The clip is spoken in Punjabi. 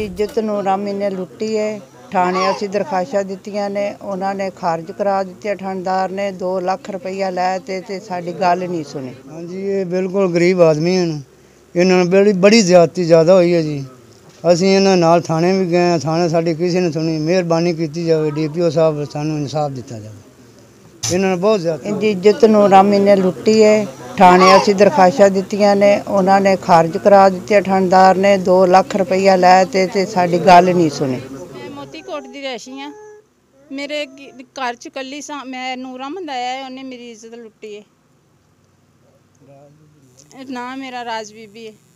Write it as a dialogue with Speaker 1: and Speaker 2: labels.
Speaker 1: ਇਹਦੀ ਇੱਜ਼ਤ ਨੂੰ ਰਾਮੀ ਨੇ ਲੁੱਟੀ ਹੈ। ਥਾਣੇ ਅਸੀਂ ਦਰਖਾਸ਼ਾਂ ਦਿੱਤੀਆਂ ਨੇ, ਉਹਨਾਂ ਨੇ ਖਾਰਜ ਕਰਾ ਦਿੱਤੀਆਂ। ਥਾਣੇਦਾਰ ਨੇ 2 ਲੱਖ ਰੁਪਈਆ ਲੈ ਤੇ ਸਾਡੀ ਗੱਲ ਨਹੀਂ ਸੁਣੀ।
Speaker 2: ਹਾਂਜੀ, ਇਹ ਬਿਲਕੁਲ ਗਰੀਬ ਆਦਮੀ ਹਨ। ਇਹਨਾਂ ਨੂੰ ਬੜੀ ਜ਼ਿਆਦਤੀ ਜ਼ਿਆਦਾ ਹੋਈ ਹੈ ਜੀ। ਅਸੀਂ ਇਹਨਾਂ ਨਾਲ ਥਾਣੇ ਵੀ ਗਏ ਹਾਂ, ਥਾਣੇ ਸਾਡੀ ਕਿਸੇ ਨੇ ਸੁਣੀ। ਮਿਹਰਬਾਨੀ ਕੀਤੀ ਜਾਵੇ, DPO ਸਾਹਿਬ ਸਾਨੂੰ ਇਨਸਾਫ ਦਿੱਤਾ ਜਾਵੇ। ਇਹਨਾਂ ਨੇ ਬਹੁਤ ਜ਼ਿਆਦਾ
Speaker 1: ਇਹਦੀ ਇੱਜ਼ਤ ਨੂੰ ਰਾਮੀ ਨੇ ਲੁੱਟੀ ਹੈ। ਥਾਣੇ ਅਸੀਂ ਦਰਖਾਸ਼ਾਂ ਦਿੱਤੀਆਂ ਨੇ, ਉਹਨਾਂ ਨੇ ਖਾਰਜ ਕਰਾ ਦਿੱਤੀਆਂ। ਥਾਣੇਦਾਰ ਨੇ 2 ਲੱਖ ਰੁਪਈਆ ਲੈ ਤੇ ਸਾਡੀ ਗੱਲ ਨਹੀਂ ਸੁਣੀ।
Speaker 3: ਕੋਟ ਦੀ ਰਹਿਸ਼ੀ ਆ। ਮੇਰੇ ਘਰ ਚ ਕੱਲੀ ਸਾਂ ਮੈਂ। ਨੂਰਾ ਮੰਦਾਇਆ ਹੈ, ਉਹਨੇ ਮੇਰੀ ਇੱਜ਼ਤ ਲੁੱਟੀ ਹੈ। ਨਾ ਮੇਰਾ ਰਾਜ ਬੀਬੀ ਹੈ।